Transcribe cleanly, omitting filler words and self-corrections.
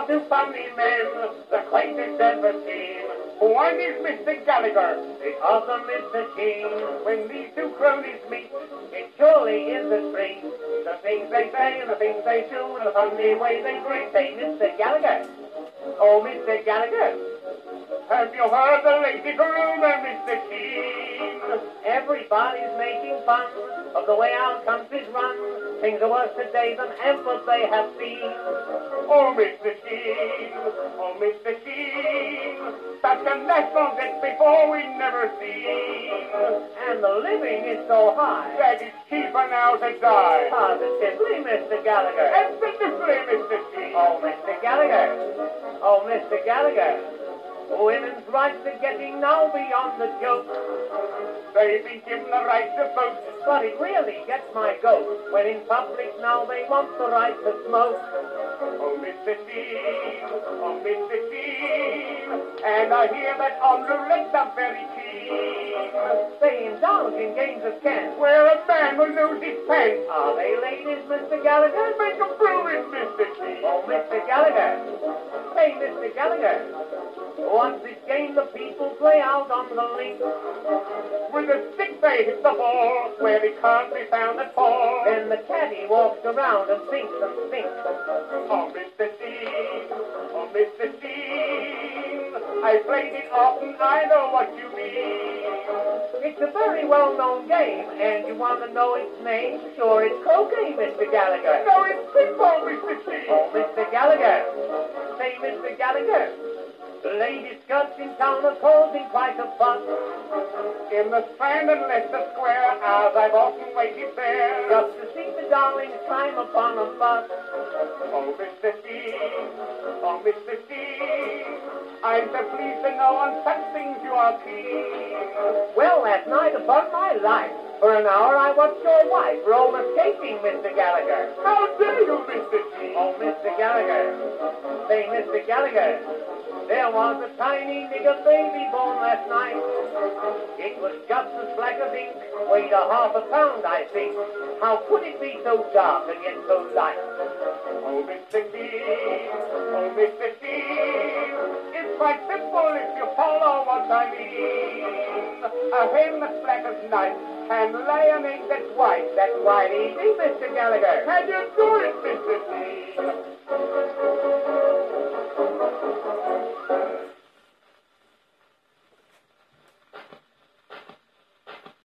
are two funny men, the quaintest ever seen. One is Mr. Gallagher, the other Mr. Shean. When these two cronies meet, it surely is a treat. The things they say and the things they do and the funny way they greet. Say, Mr. Gallagher, oh, Mr. Gallagher, have you heard the latest rumor, Mr. Shean? Everybody's making fun of the way our country's run. Things are worse today than ever they have been. Oh, Mr. Shean, oh, Mr. Shean, such a national debt before we never seen. And the living is so high that it's cheaper now to die. Positively, Mr. Gallagher. Absolutely, Mr. Shean. Oh, Mr. Gallagher. Oh, Mr. Gallagher. Women's rights are getting now beyond the joke. They've been given the right to vote, but it really gets my goat when in public now they want the right to smoke. Oh, Mr. Shean, oh, Mr. Shean, and I hear that on roulette are very keen. They indulge in games of chance where a man will lose his pants. Are they ladies, Mr. Gallagher? Make them prove it, Mr. Shean. Oh, Mr. Gallagher. Hey, Mr. Gallagher. What's this game the people play out on the link? With a stick they hit the ball where it can't be found at all. Then the caddy walks around and thinks and thinks. Oh, Mr. Shean, oh, Mr. Shean, I played it often, I know what you mean. It's a very well-known game, and you want to know its name? Sure, it's croquet, Mr. Gallagher. No, it's football, Mr. Shean. Oh, Mr. Gallagher. Say, Mr. Gallagher. The ladies' skirts in town are causing quite a fuss. In the Strand and Leicester Square, as I've often waited there, just to see the darlings climb upon a bus. Oh, Mr. Shean, oh, Mr. Shean, I'm so pleased to know on such things you are keen. Well, last night, upon my life, for an hour I watched your wife roller skating, Mr. Gallagher. How dare you, Mr. Shean? Oh, Mr. Gallagher. Say, Mr. Gallagher. There was a tiny nigger baby born last night. It was just as black as ink, weighed a half a pound, I think. How could it be so dark and yet so light? Oh, Mr. Shean, oh, Mr. Shean, it's quite simple if you follow what I mean. A hen that's black as night can lay an egg that's white. That's quite easy, Mr. Gallagher. Can you do it, Mr. Shean?